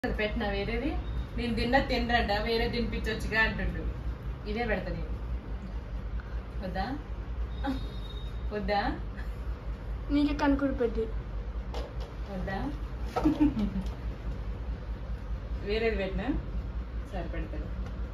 పెట్టినా వేరేది నేను తినరట వేరే తినిపించొచ్చుగా అంటుండు. ఇదే పెడతా నేను. వద్దా వద్దా నీకే కనుక్కుడు పెట్టి వద్దా వేరేది పెట్టినా సరే పెడతాను.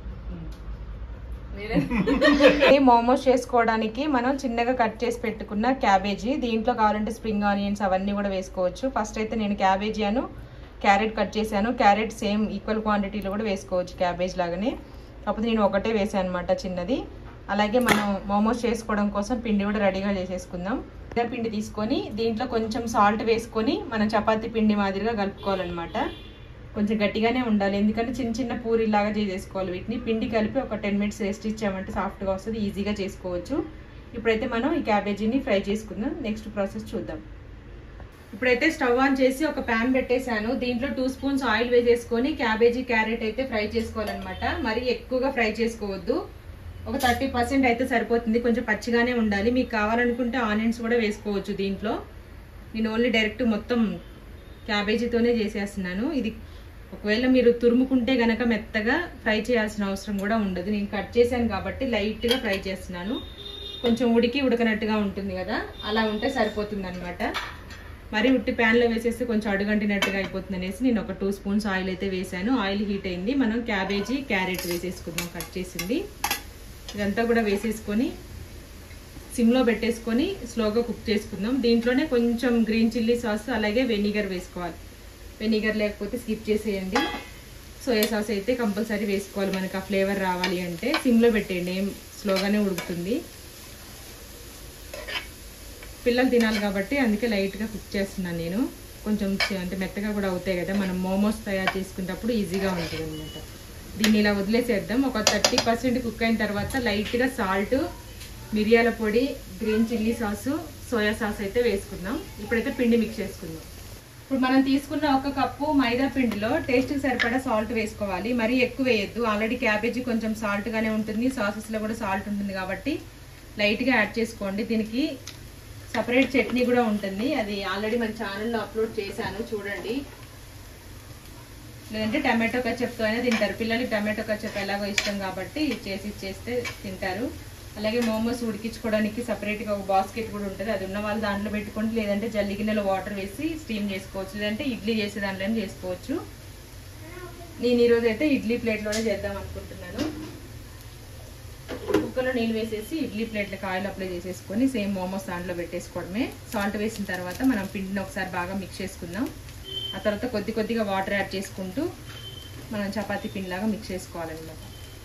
మోమోస్ చేసుకోవడానికి మనం చిన్నగా కట్ చేసి పెట్టుకున్న క్యాబేజీ, దీంట్లో కావాలంటే స్ప్రింగ్ ఆనియన్స్ అవన్నీ కూడా వేసుకోవచ్చు. ఫస్ట్ అయితే నేను క్యాబేజీ అను క్యారెట్ కట్ చేశాను. క్యారెట్ సేమ్ ఈక్వల్ క్వాంటిటీలో కూడా వేసుకోవచ్చు క్యాబేజ్ లాగానే, కాకపోతే నేను ఒకటే వేసాను అనమాట చిన్నది. అలాగే మనం మోమోస్ చేసుకోవడం కోసం పిండి కూడా రెడీగా చేసేసుకుందాం. పిండి తీసుకొని దీంట్లో కొంచెం సాల్ట్ వేసుకొని మనం చపాతీ పిండి మాదిరిగా కలుపుకోవాలన్నమాట. కొంచెం గట్టిగానే ఉండాలి, ఎందుకంటే చిన్న చిన్న పూరిలాగా చేసేసుకోవాలి. వీటిని పిండి కలిపి ఒక 10 మినిట్స్ రెస్ట్ ఇచ్చామంటే సాఫ్ట్గా వస్తుంది, ఈజీగా చేసుకోవచ్చు. ఇప్పుడైతే మనం ఈ క్యాబేజీని ఫ్రై చేసుకుందాం. నెక్స్ట్ ప్రాసెస్ చూద్దాం. ఇప్పుడైతే స్టవ్ ఆన్ చేసి ఒక ప్యాన్ పెట్టేశాను. దీంట్లో 2 స్పూన్స్ ఆయిల్ వేసేసుకొని క్యాబేజీ క్యారెట్ అయితే ఫ్రై చేసుకోవాలన్నమాట. మరి ఎక్కువగా ఫ్రై చేసుకోవద్దు, ఒక 30% అయితే సరిపోతుంది. కొంచెం పచ్చిగానే ఉండాలి. మీకు కావాలనుకుంటే ఆనియన్స్ కూడా వేసుకోవచ్చు దీంట్లో. నేను ఓన్లీ డైరెక్ట్ మొత్తం క్యాబేజీతోనే చేసేస్తున్నాను. ఇది ఒకవేళ మీరు తురుముకుంటే గనక మెత్తగా ఫ్రై చేయాల్సిన అవసరం కూడా ఉండదు. నేను కట్ చేశాను కాబట్టి లైట్గా ఫ్రై చేస్తున్నాను. కొంచెం ఉడకనట్టుగా ఉంటుంది కదా, అలా ఉంటే సరిపోతుంది అనమాట. మరి ఉట్టి ప్యాన్లో వేసేస్తే కొంచెం అడుగంటినట్టుగా అయిపోతుంది అనేసి నేను ఒక 2 స్పూన్స్ ఆయిల్ అయితే వేసాను. ఆయిల్ హీట్ అయింది. మనం క్యాబేజీ క్యారెట్ వేసేసుకుందాం కట్ చేసింది. ఇదంతా కూడా వేసేసుకొని సిమ్లో పెట్టేసుకొని స్లోగా కుక్ చేసుకుందాం. దీంట్లోనే కొంచెం గ్రీన్ చిల్లీ సాస్ అలాగే వెనిగర్ వేసుకోవాలి. వెనిగర్ లేకపోతే స్కిప్ చేసేయండి. సోయా సాస్ అయితే కంపల్సరీ వేసుకోవాలి మనకు ఆ ఫ్లేవర్ రావాలి అంటే. సిమ్లో పెట్టేయండి, ఏం స్లోగానే ఉడుకుతుంది. పిల్లలు తినాలి కాబట్టి అందుకే లైట్గా కుక్ చేస్తున్నాను నేను. కొంచెం అంటే మెత్తగా కూడా అవుతాయి కదా, మనం మోమోస్ తయారు చేసుకునేటప్పుడు ఈజీగా ఉంటుంది అనమాట. దీన్ని ఇలా వదిలేసేద్దాం. ఒక 30% కుక్ అయిన తర్వాత లైట్గా సాల్ట్, మిరియాల పొడి, green chilli sauce, soya sauce అయితే వేసుకుందాం. ఇప్పుడైతే పిండి మిక్స్ చేసుకుందాం. ఇప్పుడు మనం తీసుకున్న 1 కప్పు మైదా పిండిలో టేస్ట్కి సరిపడా సాల్ట్ వేసుకోవాలి. మరీ ఎక్కువ వేయద్దు, ఆల్రెడీ క్యాబేజీ కొంచెం సాల్ట్గానే ఉంటుంది, సాసెస్లో కూడా సాల్ట్ ఉంటుంది కాబట్టి లైట్గా యాడ్ చేసుకోండి. దీనికి సపరేట్ చట్నీ కూడా ఉంటుంది, అది ఆల్రెడీ మన ఛానల్లో అప్లోడ్ చేశాను చూడండి. లేదంటే టమాటో కచప్తో అయినా తింటారు. పిల్లలకి టమాటో కచప్ ఎలాగో ఇష్టం కాబట్టి చేస్తే తింటారు. అలాగే మోమోస్ ఉడికించుకోవడానికి సపరేట్గా ఒక బాస్కెట్ కూడా ఉంటుంది, అది ఉన్న వాళ్ళు దాంట్లో పెట్టుకోండి. లేదంటే జల్లి గిన్నెలో వాటర్ వేసి స్టీమ్ చేసుకోవచ్చు, లేదంటే ఇడ్లీ చేసే దాంట్లో చేసుకోవచ్చు. నేను ఈరోజు అయితే ఇడ్లీ ప్లేట్లోనే చేద్దాం అనుకుంటున్నాను. కుక్కర్లో నీళ్ళు వేసేసి ఇడ్లీ ప్లేట్లకు ఆయిల్ అప్లై చేసేసుకొని సేమ్ మోమోస్ దాంట్లో పెట్టేసుకోవడమే. సాల్ట్ వేసిన తర్వాత మనం పిండిని ఒకసారి బాగా మిక్స్ చేసుకుందాం. ఆ తర్వాత కొద్దిగా వాటర్ యాడ్ చేసుకుంటూ మనం చపాతీ పిండిలాగా మిక్స్ చేసుకోవాలన్నమాట.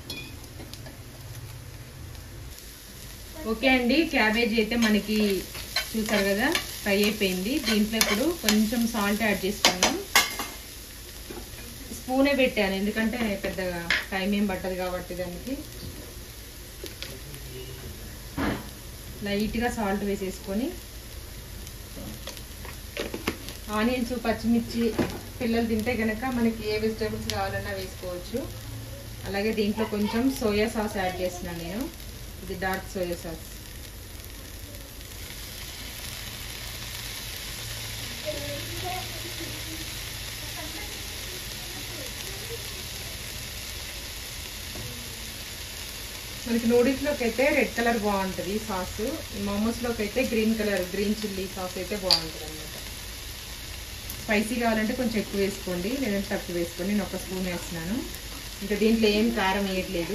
ఓకే అండి, క్యాబేజీ అయితే మనకి చూసారు కదా ఫ్రై అయిపోయింది. దీంట్లో ఇప్పుడు కొంచెం సాల్ట్ యాడ్ చేసుకుందాం. స్పూనే పెట్టాను ఎందుకంటే పెద్దగా టైం ఏం పట్టదు కాబట్టి. దానికి లైట్గా సాల్ట్ వేసేసుకొని ఆనియన్స్, పచ్చిమిర్చి పిల్లలు తింటే కనుక మనకి ఏ వెజిటేబుల్స్ కావాలన్నా వేసుకోవచ్చు. అలాగే దీంట్లో కొంచెం సోయా సాస్ యాడ్ చేస్తున్నాను నేను, ఇది డార్క్ సోయా సాస్. మనకి నూడిల్స్లోకి అయితే రెడ్ కలర్ బాగుంటుంది సాసు, మోమోస్లోకి అయితే green colour green chilli sauce అయితే బాగుంటుంది అనమాట. స్పైసీ కావాలంటే కొంచెం ఎక్కువ వేసుకోండి, లేదంటే తక్కువ వేసుకోండి. నేను 1 స్పూన్ వేస్తున్నాను. ఇంకా దీంట్లో ఏం కారం వేయట్లేదు.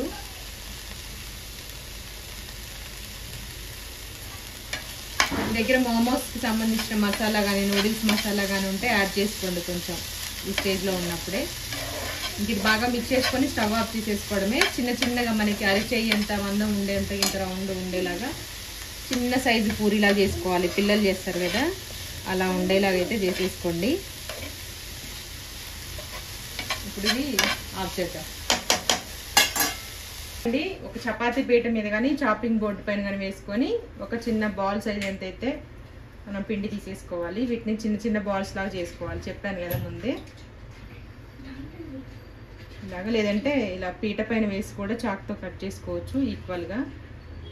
దగ్గర మోమోస్కి సంబంధించిన మసాలా కానీ నూడిల్స్ మసాలా కానీ ఉంటే యాడ్ చేసుకోండి కొంచెం ఈ స్టేజ్లో ఉన్నప్పుడే. ఇంక ఇది బాగా మిక్స్ చేసుకొని స్టవ్ ఆఫ్ తీసేసుకోవడమే. చిన్నగా మనకి అరిచేయి ఎంత మందం ఉండేంత ఇంత రౌండ్ ఉండేలాగా చిన్న సైజు పూరిలా చేసుకోవాలి. పిల్లలు చేస్తారు కదా, అలా ఉండేలాగా అయితే చేసేసుకోండి. ఇప్పుడు ఇది ఆఫ్ చేద్దాం అండి. ఒక చపాతీ పీట మీద కానీ చాపింగ్ బోర్డు పైన కానీ వేసుకొని ఒక చిన్న బాల్ సైజ్ ఎంత అయితే మనం పిండి తీసేసుకోవాలి. వీటిని చిన్న బాల్స్ లాగా చేసుకోవాలి, చెప్పాను కదా ముందే. ఇలాగా, లేదంటే ఇలా పీట పైన వేసి కూడా చాక్తో కట్ చేసుకోవచ్చు ఈక్వల్గా.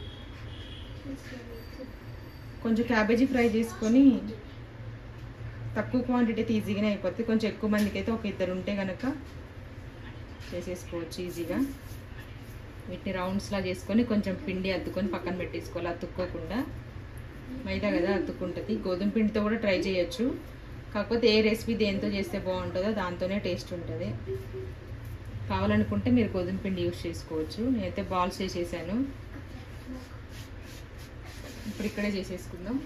కొంచెం క్యాబేజీ ఫ్రై చేసుకొని తక్కువ క్వాంటిటీ అయితే ఈజీగానే అయిపోతుంది. కొంచెం ఎక్కువ మందికి అయితే ఒక 2 ఉంటే కనుక చేసేసుకోవచ్చు ఈజీగా. వీటిని రౌండ్స్లా చేసుకొని కొంచెం పిండి అద్దుకొని పక్కన పెట్టేసుకోవాలి, అతుక్కోకుండా. మైదా కదా అతుక్కుంటుంది. గోధుమ పిండితో కూడా ట్రై చేయొచ్చు, కాకపోతే ఏ రెసిపీ దేంతో చేస్తే బాగుంటుందో దాంతోనే టేస్ట్ ఉంటుంది. కావాలనుకుంటే మీరు గోధుమ పిండి యూజ్ చేసుకోవచ్చు. నేనైతే బాల్స్ చేసేసాను. ఇప్పుడు ఇక్కడే చేసేసుకుందాం.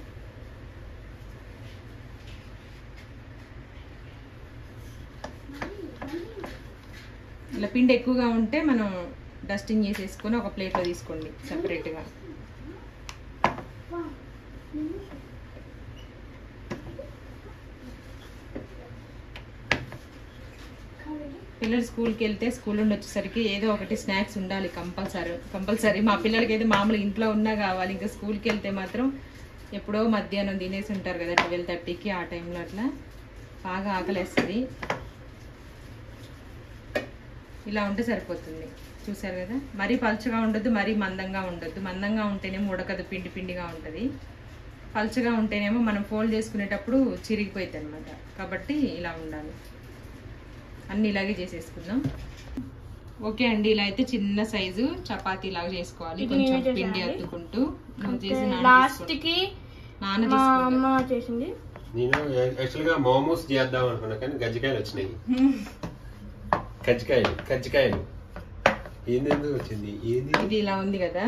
ఇలా పిండి ఎక్కువగా ఉంటే మనం డస్టింగ్ చేసేసుకొని ఒక ప్లేట్లో తీసుకోండి సపరేట్గా. పిల్లలు స్కూల్కి వెళ్తే స్కూల్ నుండి వచ్చేసరికి ఏదో ఒకటి స్నాక్స్ ఉండాలి కంపల్సరీ. మా పిల్లలకి అయితే మామూలుగా ఇంట్లో ఉన్నా కావాలి. ఇంకా స్కూల్కి వెళ్తే మాత్రం ఎప్పుడో మధ్యాహ్నం తినేసి ఉంటారు కదా 12:30కి, ఆ టైంలో అట్లా బాగా ఆకలేస్తుంది. ఇలా ఉంటే సరిపోతుంది. చూసారు కదా, మరీ పలుచగా ఉండొద్దు, మరీ మందంగా ఉండొద్దు. మందంగా ఉంటేనేమో ఉడకదు, పిండి పిండిగా ఉంటుంది. పలుచగా ఉంటేనేమో మనం ఫోల్డ్ చేసుకునేటప్పుడు చిరిగిపోయింది అనమాట. కాబట్టి ఇలా ఉండాలి. అన్ని ఇలాగే చేసేసుకుందాం. ఓకే అండి, ఇలా అయితే చిన్న సైజు చపాతీ లాగా చేసుకోవాలి. కొంచెం పిండి అద్దుకుంటూ లాస్ట్కి అమ్మ చేసింది. నేను యాక్చువల్గా మోమోస్ చేద్దాం అనుకున్నా కానీ గజ్జికాయలు వచ్చినాయి. కజ్జికాయలు ఏందెందుకు వచ్చింది? ఇది ఇలా ఉంది కదా,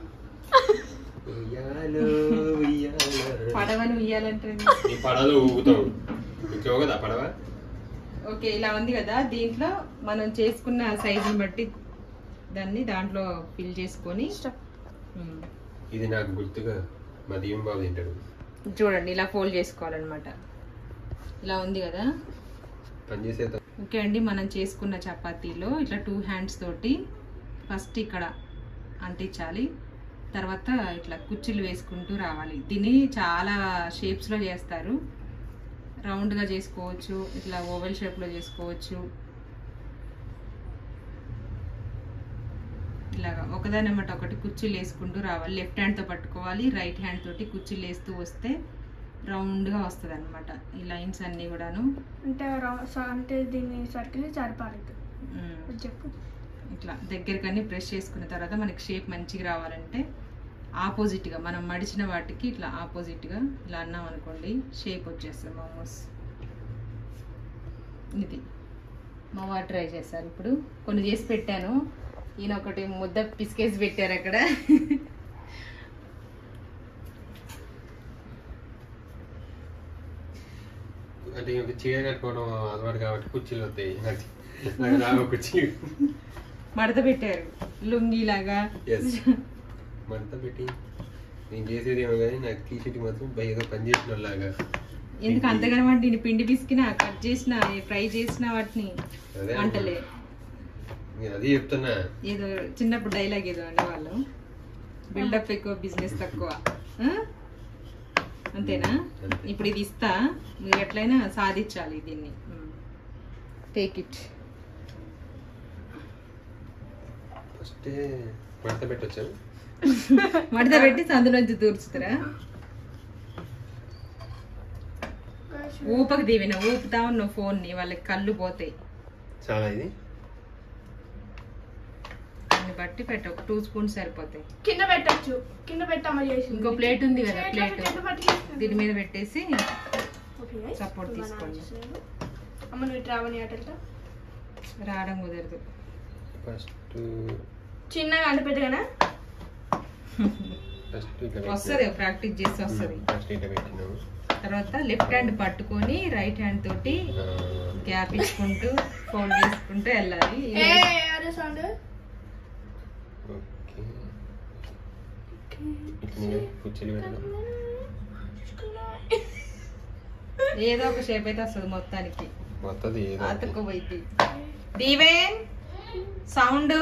పడవను ఉయ్యాలంటే ఈ పడవలో ఊగుతాం కదా పడవ. ఓకే, ఇలా ఉంది కదా. దీంట్లో మనం చేసుకున్న సైజుని బట్టి దాన్ని దాంట్లో ఫిల్ చేసుకొని ఇది నాకు గుర్తుగా మా దీవెన్ బాబు తింటాడు. చూడండి, ఇలా ఫోల్డ్ చేసుకోవాలన్నమాట. ఇలా ఉంది కదా. పనిచేసే ఓకే అండి, మనం చేసుకున్న చపాతీలో ఇట్లా 2 హ్యాండ్స్ తోటి ఫస్ట్ ఇక్కడ అంటించాలి. తర్వాత ఇట్లా కుర్చీలు వేసుకుంటూ రావాలి. దీన్ని చాలా షేప్స్లో చేస్తారు. రౌండ్గా చేసుకోవచ్చు, ఇట్లా ఓవెల్ షేప్లో చేసుకోవచ్చు. ఇలాగా ఒకదానమాట ఒకటి కుర్చీలు వేసుకుంటూ రావాలి. లెఫ్ట్ హ్యాండ్తో పట్టుకోవాలి, రైట్ హ్యాండ్ తోటి కుర్చీలు వేస్తూ వస్తే రౌండ్గా వస్తుంది అనమాట. ఈ లైన్స్ అన్నీ కూడాను. అంటే దీన్ని సర్కిల్ సరిపాలి. చెప్పు. ఇట్లా దగ్గరకన్నీ ప్రెస్ చేసుకున్న తర్వాత మనకి షేప్ మంచిగా రావాలంటే ఆపోజిట్గా మనం మడిచిన వాటికి ఇట్లా ఆపోజిట్గా ఇలా అన్నాం అనుకోండి, షేప్ వచ్చేస్తుంది మోమోస్. ఇది మా వారు ట్రై చేశారు. ఇప్పుడు కొన్ని చేసి పెట్టాను. ఈయన ఒకటి ముద్ద పిసికేసి పెట్టారు అక్కడ. అంటే చీర కట్టుకోవడం అలవాటు కాబట్టి కుర్చీలు వస్తాయి. నాకు కుర్చీ మడత పెట్టారు లుంగిలాగా. మడత పెట్టి నేను చేసేది ఏమో కానీ నాకు టీషర్ట్ మాత్రం ఏదో పని చేసిన లాగా. ఎందుకు అంతగానో అంటే నేను పిండి పిసికినా, కట్ చేసిన, ఫ్రై చేసిన వాటిని వంటలే. నేను అది చెప్తున్నా. ఏదో చిన్నప్పుడు డైలాగ్ ఏదో అనేవాళ్ళు, బిల్డప్ ఎక్కువ బిజినెస్ తక్కువ. అంతేనా? ఇప్పుడు ఇది ఇస్తా, మీరు ఎట్లయినా సాధించాలి దీన్ని. Take it. ఫస్ట్ మడత పెట్టొచ్చాను. మడత పెట్టి సందులోంచి దూర్చుతారా? ఊపకు దీవిన ఊపుతా ఉన్న ఫోన్ ని, వాళ్ళకి కళ్ళు పోతాయి. చాలా ఇది దీన్ని బట్టి పెట్ట, ఒక 2 స్పూన్స్ సరిపోతాయి. కింద పెట్టచ్చు, కింద పెట్టామా చేసి. ఇంకో ప్లేట్ ఉంది కదా, ప్లేట్ దీని మీద పెట్టేసి సపోర్ట్ తీసుకోండి. అమ్మ నువ్వు ట్రావెల్ అటల్టా రావడం కుదరదు. ఫస్ట్ చిన్నగా అంటే పెద్దగానా వస్తుంది, ప్రాక్టీస్ చేస్తే వస్తుంది. తర్వాత లెఫ్ట్ హ్యాండ్ పట్టుకొని రైట్ హ్యాండ్ తోటి గ్యాప్ ఇచ్చుకుంటూ ఫోల్డ్ చేసుకుంటూ వెళ్ళాలి. ఏదో ఒక షేప్ అయితే వస్తుంది మొత్తానికి. అతుక్కుపోయింది. దీవెన్ సౌండ్.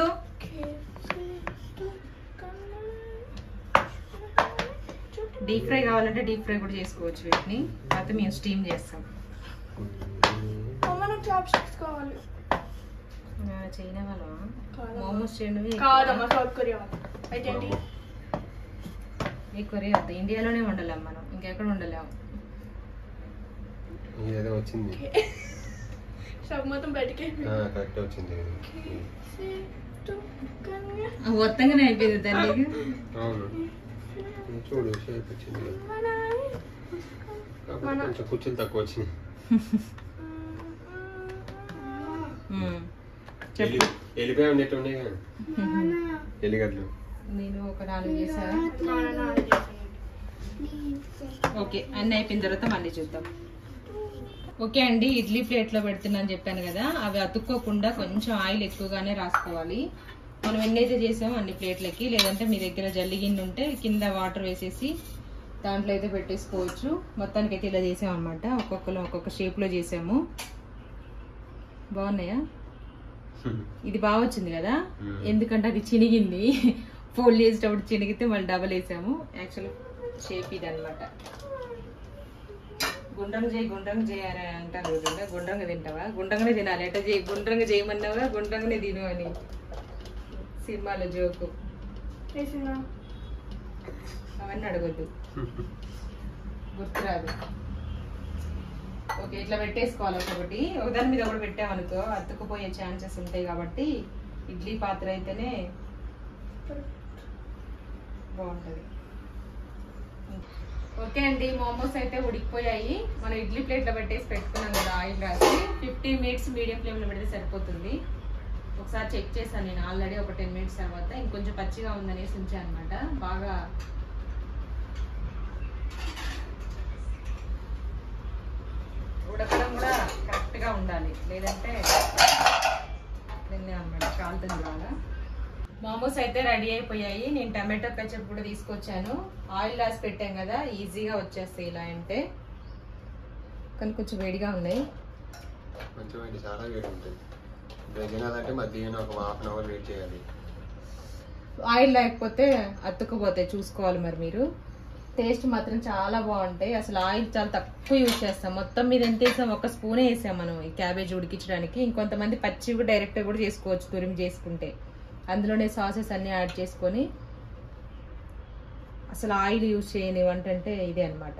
డీప్ ఫ్రై కావాలంటే డీప్ ఫ్రై కూడా చేసుకోవచ్చు వీటిని. అయితే మేము స్టీమ్ చేస్తాం. చైనా వాళ్ళ మోమోస్ చేయడమే ఈ కొరియా వద్దు, ఇండియాలోనే వండలేము మనం, ఇంకెక్కడ వండలేము. ఇదేదో వచ్చింది. స్టవ్ మొత్తం బయటికి కరెక్ట్ వచ్చింది. మొత్తంగానే అయిపోయింది తల్లి. అవును చూడు షేప్ వచ్చింది. కొంచెం కుర్చీలు తక్కువ వచ్చినాయి. వెళ్ళిపోయి ఉండేట్టు ఉన్నాయి కదా ఎల్లిగడ్డలు. నేను ఒక 4 చేశాను. ఓకే, అన్నీ అయిపోయిన తర్వాత మళ్ళీ చూద్దాం. ఓకే అండి, ఇడ్లీ ప్లేట్లో పెడుతున్నాను చెప్పాను కదా, అవి అతుక్కోకుండా కొంచెం ఆయిల్ ఎక్కువగానే రాసుకోవాలి. మనం ఎన్నైతే చేసామో అన్ని ప్లేట్లకి, లేదంటే మీ దగ్గర జల్లి గిన్నె ఉంటే కింద వాటర్ వేసేసి దాంట్లో అయితే పెట్టేసుకోవచ్చు. మొత్తానికి అయితే ఇలా చేసాం అనమాట. ఒక్కొక్కరు ఒక్కొక్క షేప్లో చేసాము. బాగున్నాయా? ఇది బాగా వచ్చింది కదా, ఎందుకంటే అది చినిగింది. ఫోల్డ్ చేసేటప్పుడు చినిగితే మళ్ళీ డబల్ వేసాము. యాక్చువల్ షేప్ ఇది అనమాట. గుండ్రంగా చేయి అని అంటారు కదా, గుండ్రంగా తింటావా? గుండ్రంగానే తినాలి. ఎట్లా చేయి, గుండ్రంగా చేయమన్నావుగా, గుండ్రంగానే తిను అని సినిమాలో జోకు. అవన్నీ అడగొద్దు, గుర్తురాదు. ఓకే, ఇట్లా పెట్టేసుకోవాలి. ఒకదాని మీద ఒకటి పెట్టామనుకో అతుక్కుపోయే ఛాన్సెస్ ఉంటాయి. కాబట్టి ఇడ్లీ పాత్ర అయితేనే బాగుంటుంది. ఓకే అండి, మోమోస్ అయితే ఉడికిపోయాయి. మనం ఇడ్లీ ప్లేట్లో పెట్టేసి పెట్టుకున్నాం కదా ఆయిల్ రాసి. 15 మినిట్స్ మీడియం ఫ్లేమ్లో పెడితే సరిపోతుంది. ఒకసారి చెక్ చేశాను నేను ఆల్రెడీ ఒక 10 మినిట్స్ తర్వాత. ఇంకొంచెం పచ్చిగా ఉందనేసి ఉంచాను అనమాట. బాగా ఉడకడం కూడా కరెక్ట్గా ఉండాలి, లేదంటే అనమాట కాలుతుంది బాగా. మోమోస్ అయితే రెడీ అయిపోయాయి. నేను టమాటో కెచప్ కూడా తీసుకొచ్చాను. ఆయిల్ రాసి పెట్టాం కదా, ఈజీగా వచ్చేస్తాయి ఇలా అంటే. కానీ కొంచెం వేడిగా ఉన్నాయి. కొంచెం వేడి, చాలా వేడి ఉంటుంది. తినాలంటే మధ్యాహ్నం ఒక హాఫ్ అన్ అవర్ వెయిట్ చేయాలి. ఆయిల్ లేకపోతే అతుక్కుపోతాయి, చూసుకోవాలి మరి మీరు. టేస్ట్ మాత్రం చాలా బాగుంటాయి. అసలు ఆయిల్ చాలా తక్కువ యూజ్ చేస్తాం. మొత్తం మీద ఎంత వేసాం, 1 స్పూనే వేసాం మనం ఈ క్యాబేజ్ ఉడికించడానికి. ఇంకొంతమంది పచ్చి కూడా డైరెక్ట్గా కూడా చేసుకోవచ్చు తురిమి చేసుకుంటే. అందులోనే సాసెస్ అన్నీ యాడ్ చేసుకొని అసలు ఆయిల్ యూజ్ చేయని వంట అంటే ఇదే అనమాట.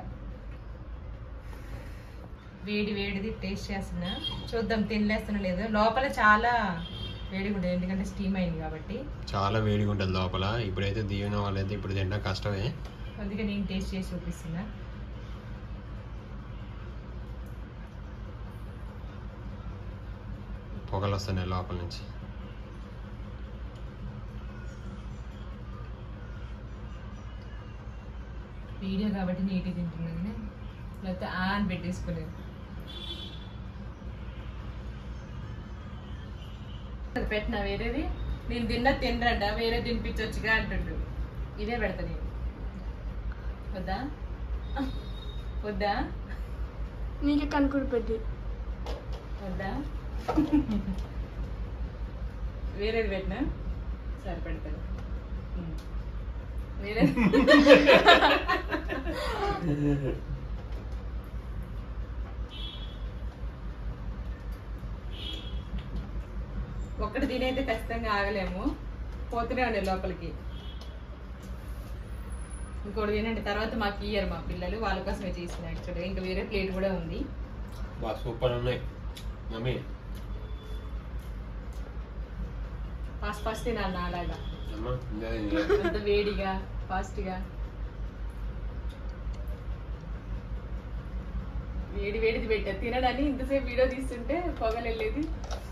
వేడిది టేస్ట్ చేస్తున్నా, చూద్దాం తినలేస్తున్నా లేదు. లోపల చాలా వేడిగా ఉంటుంది, ఎందుకంటే స్టీమ్ అయింది కాబట్టి. చాలా వేడిగా ఉంటుంది లోపల. ఇప్పుడైతే దీవెన వాళ్ళైతే ఇప్పుడు తినడం కష్టమే, అందుకే నేను టేస్ట్ చేసి చూపిస్తున్నా. పొగలు వస్తున్నాయి లోపల నుంచి. వీడియో కాబట్టి నీట్గా తింటున్నాను, లేకపోతే అని పెట్టేసుకోలేదు. పెట్టినా వేరేది, నేను తినరంట, వేరే తినిపించవచ్చుగా అంటుండు. ఇదే పెడతా నేను. వద్దా నీకే కనుక్కుడు పెట్టి వద్దా? వేరేది పెట్టినా సరే పెడతాను. వేరే ఒక్కటి తినైతే ఖచ్చితంగా ఆగలేము, పోతూనే ఉండే లోపలికి. ఇంకోటి తినండి, తర్వాత మాకు ఇయ్యరు మా పిల్లలు, వాళ్ళ కోసమే చేసిన. యాక్చువల్గా ఇంకా వేరే ప్లేట్ కూడా ఉంది. సూపర్ ఉన్నాయి మమ్మీ. ఫాస్ట్ తినాలి నాలాగా, అమ్మ అంత వేడిగా ఫాస్ట్గా. వేడిది పెట్టా తినడాన్ని. ఇంతసేపు వీడియో తీస్తుంటే పొగలు వెళ్ళేది.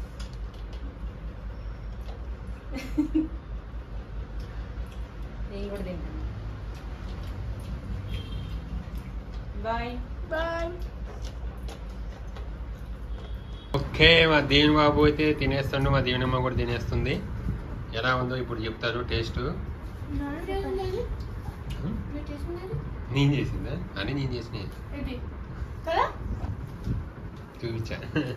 నేను కూడా తింటాను. బాయ్. ఓకే, మా దీవెన బాబు అయితే తినేస్తుండు, మా దీవెనమ్మ కూడా తినేస్తుంది. ఎలా ఉందో ఇప్పుడు చెప్తారు టేస్ట్. నేను చేసిందా అని? నేను చేసిన చూపించా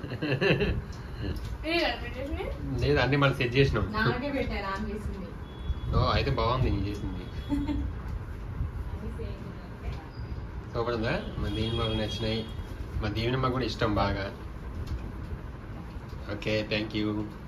లేదు, అన్ని మళ్ళీ సెట్ చేసినాం. ఓ అయితే బాగుంది నేను చేసింది. సూపర్ ఉందా? మా దీవెన బాబు నచ్చినాయి, మా దీవెనమ్మ కూడా ఇష్టం బాగా. Okay, thank you.